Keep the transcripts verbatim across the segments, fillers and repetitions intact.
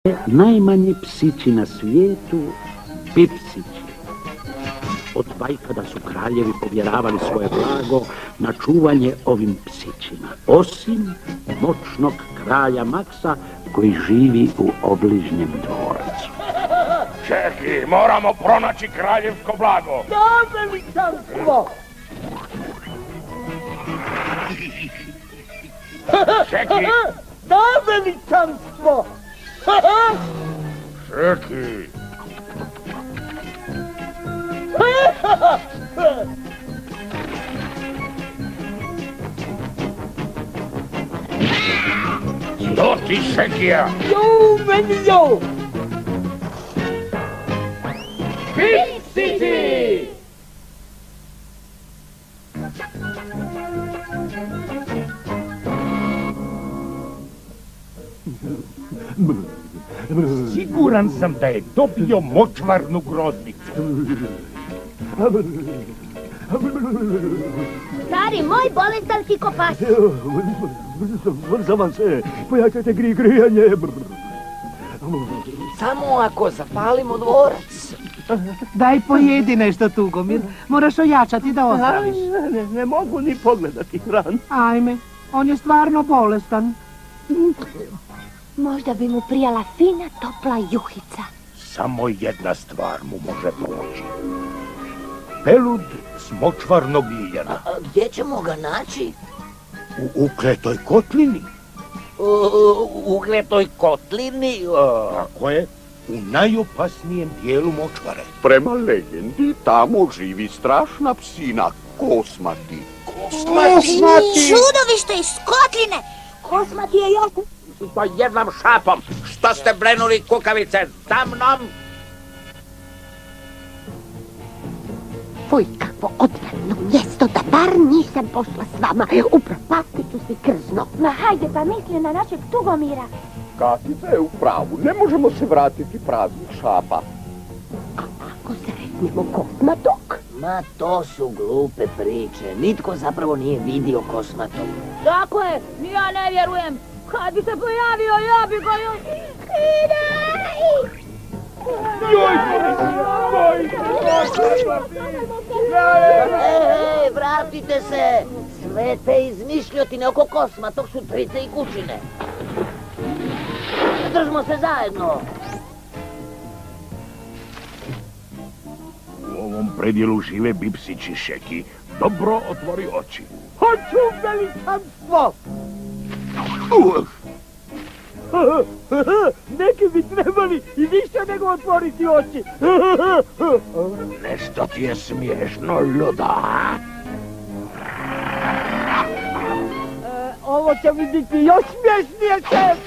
Najmanji psići na svijetu, bipsići. Od bajkada su kraljevi povjeravali svoje blago na čuvanje ovim psićima, osim moćnog kralja Maksa koji živi u obližnjem dvorcu. Čeki, moramo pronaći kraljevsko blago. Da, veličanstvo! Čeki! Da, veličanstvo! Čeki! Što ti, Šekija? Jo, meni jo! Bipsići! Siguran sam da je dobio močvarnu groznicu. Stari moj bolestan hikopas. Vrzavam se, pojačajte gri grijanje. Samo ako zapalimo dvorac. Daj pojedi nešto, Tugomir. Moraš ojačati da ozdraviš. Ne, ne, ne mogu ni pogledati hran. Ajme, on je stvarno bolestan. Možda bi mu prijala fina, topla juhica. Samo jedna stvar mu može pomoći. Pelud s močvarnog liljana. A gdje ćemo ga naći? U ukletoj kotlini. U ukletoj kotlini? Tako je, u najopasnijem dijelu močvare. Prema legendi, tamo živi strašna psina, Kosmati. Kosmati! Čudovište iz kotline! Kosmati je još... Pa jednom šapom! Što ste brenuli kukavice? Za mnom! Fuj, kakvo odvratno mjesto, da bar nisam pošla s vama. Upropastit ću si krzno. Ma hajde, pa misli na našeg Tugomira. Katica je u pravu, ne možemo se vratiti praznih šapa. A ako sretnemo Kosmatog? Ma to su glupe priče. Nitko zapravo nije vidio Kosmatog. Tako je, ni ja ne vjerujem. Kad bi se pojavio, ja bi ga još... Ej, vratite se! Sve te izmišljotine oko Kosmatog su trice i kućine. Držimo se zajedno. U ovom predjelu žive bipsići, Šeki. Dobro otvori oči. Hoću, veličanstvo! Neki bi trebali i više nego otvoriti oči. Nešto ti je smiješno, luda. E, ovo će mi biti još smješnije, šef!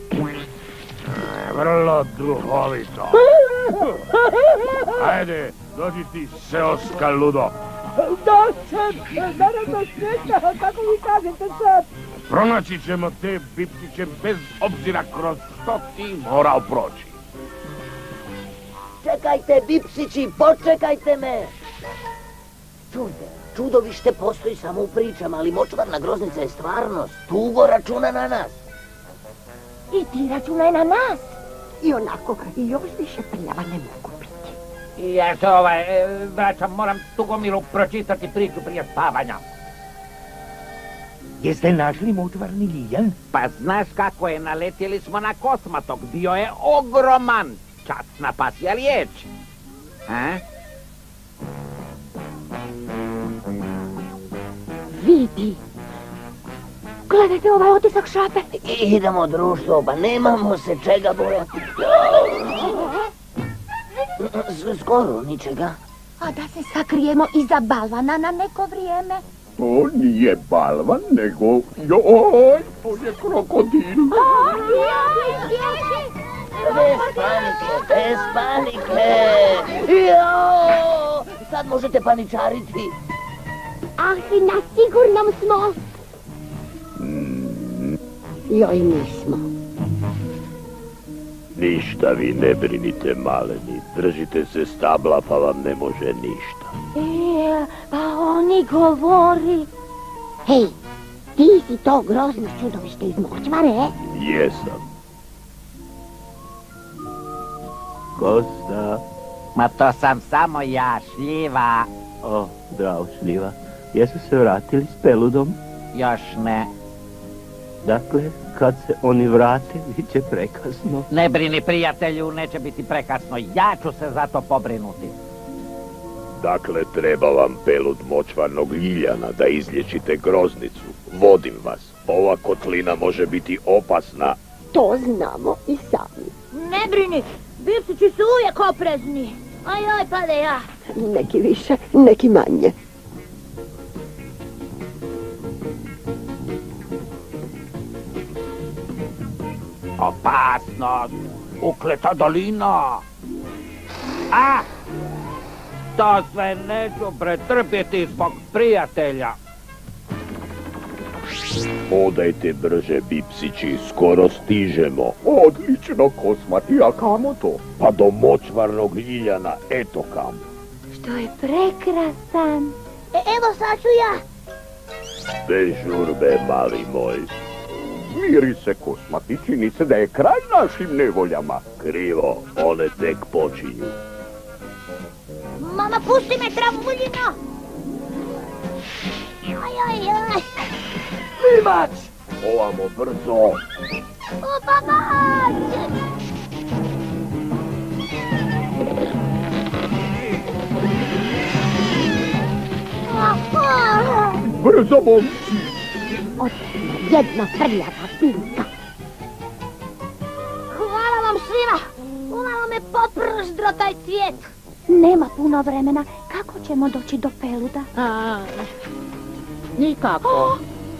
Vrlo duhovito. Ajde, dođi ti, seoska ludo. Da, šef, naravno smiješno, kako vi kažete, šef? Pronaći ćemo te bipsiće bez obzira kroz što ti morao proći. Čekajte, bipsići, počekajte me! Čujte, čudovište postoji samo u pričama, ali močvarna groznica je stvarnost. Tugo računa na nas. I ti računaj na nas. I onako, i još više prljava ne mogu biti. I eto ovaj, braća, moram Tugomiru pročitati priču prije spavanja. Jeste našli močvarni liljan? Pa znaš kako je, naletjeli smo na Kosmatog, bio je ogroman. Časna pasja riječ. A? Vidi. Gledajte ovaj otisak šape. Idemo, društvo, pa nemamo se čega bojati. Skoro ničega. A da se sakrijemo iza balvana na neko vrijeme. To nije balvan, nego... Joj, to je krokodil. Bez panike, bez panike. Jo, sad možete paničariti. Ali na sigurnom smo. Joj, nismo. Ništa vi ne brinite, maleni. Držite se stabla pa vam ne može ništa. E, pa oni govori. Hej, ti si to grozno čudovište iz močvare, e? Jesam. Kosta. Ma to sam samo ja, Šljiva. O, zdravo, Šljiva. Jesu se vratili s Peludom? Još ne. Dakle, kad se oni vrate, bit će prekasno. Ne brini, prijatelju, neće biti prekasno. Ja ću se za to pobrinuti. Dakle, treba vam pelud močvarnog ljiljana da izliječite groznicu. Vodim vas. Ova kotlina može biti opasna. To znamo i sami. Ne brini, bipsići su uvijek oprezni. Aj, aj, pade ja. Neki više, neki manje. Opasnost! Ukleta dolina! A! To sve neću pretrpjeti zbog prijatelja. Odajte brže, Bipsići, skoro stižemo. Odlično, Kosmati, a kamo to? Pa do močvarnog ljiljana, eto kam. Što je prekrasan. E, evo sad ću ja. Bez žurbe, mali moj. Miri se, Kosmati, čini se da je kraj našim nevoljama. Krivo, one tek počinju. Mama, pusti me, travuljino. Aj, aj, aj. Limac! Ovamo brzo. O, babać! Brzo, momci! Jedna prljava biljka. Hvala vam svima. Umalo me poprzdro taj cvijet. Nema puno vremena. Kako ćemo doći do Peluda? A, nikako.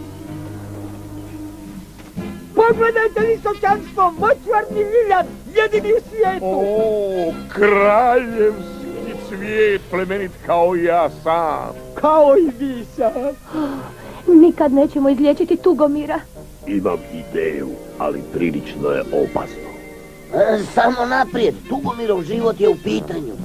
Pogledajte visočanstvo, močvarni ljiljad, jedini u svijetu. O, kraljevski cvijet, plemenit kao ja sam. Kao i vi sam. Nikad nećemo izliječiti Tugomira. Imam ideju, ali prilično je opasno. E, samo naprijed, Tugomirov život je u pitanju.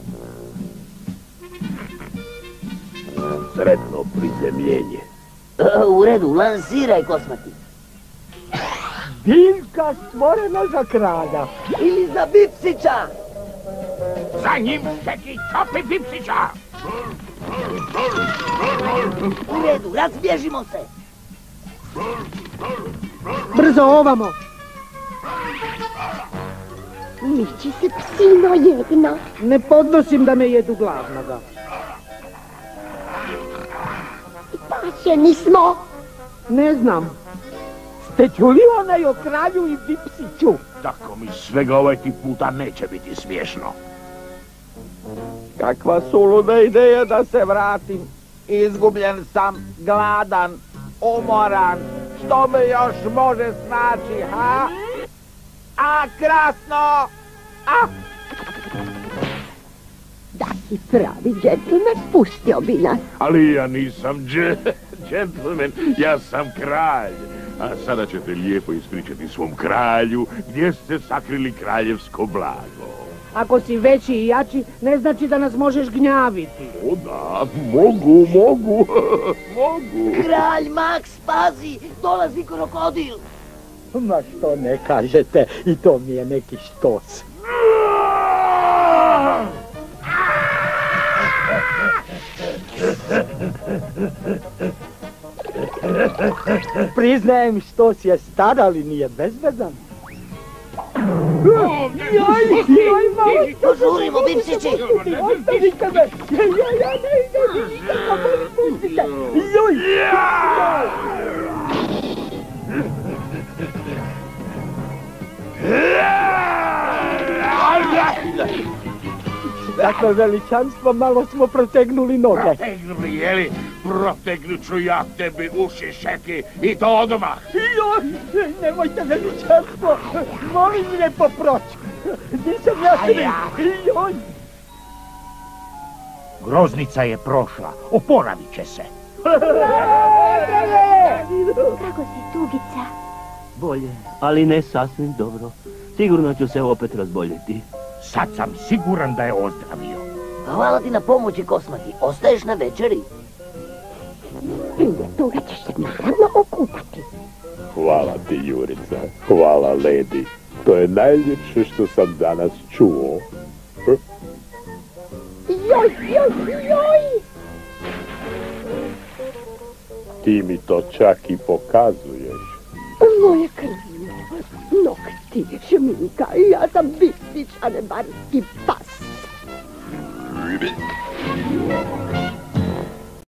Sretno prizemljenje. E, u redu, lansiraj, Kosmati. Biljka stvorena za kralja. Ili za Bipsića. Za njim šteki čopi Bipsića! U redu, razbježimo se. Brzo ovamo! Miči se psino jedna. Ne podnosim da me jedu glavnoga. Pašeni smo. Ne znam. Ste čuli onaj o kralju i Bipsiću? Tako mi svega ovaj ti puta neće biti smiješno. Kakva suluda ideja da se vratim. Izgubljen sam, gladan, umoran. Što me još može snaći, ha? A, krasno! A! Da si pravi džentlmen, pustio bi nas. Ali ja nisam džentlmen, ja sam kralj. A sada ćete lijepo ispričati svom kralju gdje ste sakrili kraljevsko blago. Ako si veći i jači, ne znači da nas možeš gnjaviti. O da, mogu, mogu, mogu. Kralj Max, pazi, dolazi krokodil. Ma što ne kažete, i to mi je neki štos. Priznajem, štos je star, ali nije bezvezan. Joj, joj, malo što... Požurimo, Bipsići. Ostavite me! Ja, ja, ja, ne idem, nikako, molim, pustite! Joj! Dakle, veličanstvo, malo smo protegnuli noge. Protegnuli, jeli? Protegnut ću ja tebi uši, Šeki, i to odmah. Joj, nemojte veličanstvo, molim lijepo proći. Nisam ja kriv, joj. Groznica je prošla, oporavit će se. Kako si, Tugica? Bolje, ali ne sasvim dobro. Sigurno ću se opet razboljeti. Sad sam siguran da je ozdravio. Hvala ti na pomoći, Kosmati. Ostaješ na večeri? Prije toga ćeš se naravno okupati. Hvala ti, Jurica. Hvala, ledi. To je najljepše što sam danas čuo. Joj, joj, joj! Ti mi to čak i pokazuješ. Moje krvne, nokti, šminka, ja sam Bistić, a ne barski pas.